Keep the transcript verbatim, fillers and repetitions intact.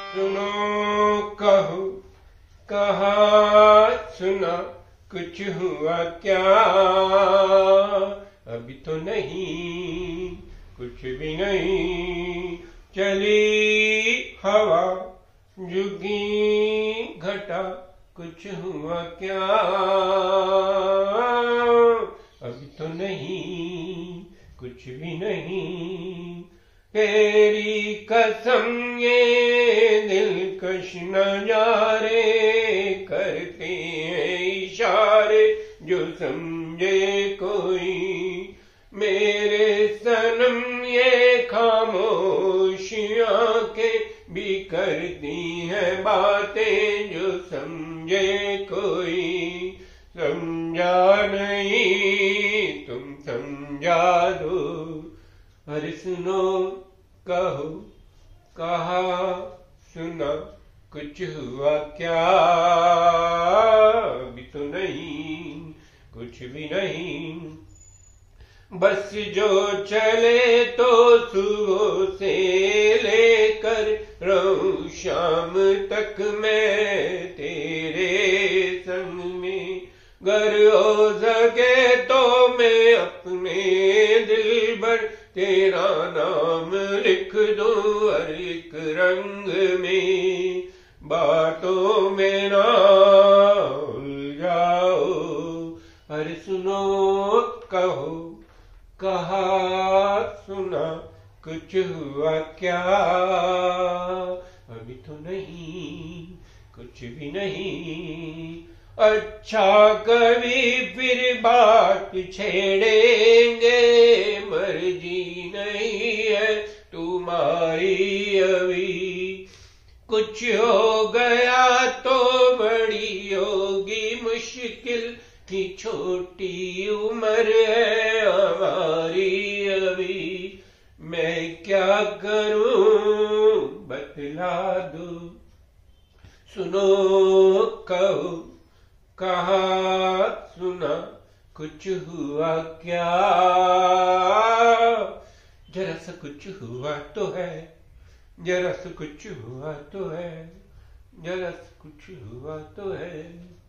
सुनो कहो कहा सुना कुछ हुआ क्या? अभी तो नहीं, कुछ भी नहीं। चली हवा जुगी घटा कुछ हुआ क्या? अभी तो नहीं, कुछ भी नहीं। तेरी कसम ये दिलकश नजारे करते हैं इशारे जो समझे कोई। मेरे सनम ये खामोशियां के भी करती हैं बातें जो समझे कोई। समझा नहीं तुम समझा दो। अरे सुनो कहो कहा सुना कुछ हुआ क्या? अभी तो नहीं, कुछ भी नहीं। बस जो चले तो सुबह से लेकर रहूं शाम तक मैं तेरे संग में। गर हो सके तो मैं अपने दिल भर तेरा नाम लिख दूं हर एक रंग में। बातों में ना उलझाओ। अरे सुनो कहो कहा सुना कुछ हुआ क्या? अभी तो नहीं, कुछ भी नहीं। अच्छा कभी फिर बात छेड़ेंगे, मर्जी नहीं है तुम्हारी अभी। कुछ हो गया तो बड़ी होगी मुश्किल की छोटी उम्र है हमारी अभी। मैं क्या करूं बतला दो। सुनो कहो कहा सुना कुछ हुआ क्या? जरा सा कुछ हुआ तो है, जरा सा कुछ हुआ तो है, जरा सा कुछ हुआ तो है।